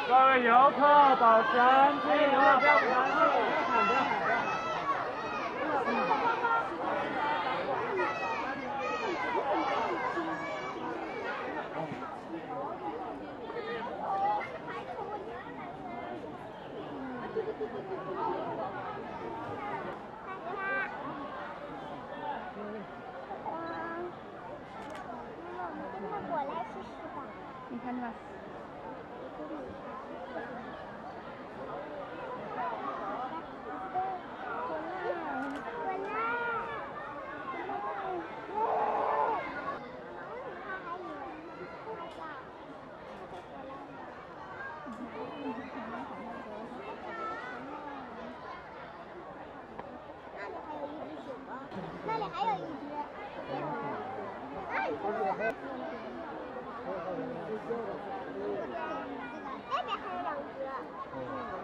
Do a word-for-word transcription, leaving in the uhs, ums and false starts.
各位游客保持安静，游客不要不安静，不要喊，不要喊，不要喊。 我来试试吧。 你看吧。 那里还有一只。那里还有一只。那边还有两只。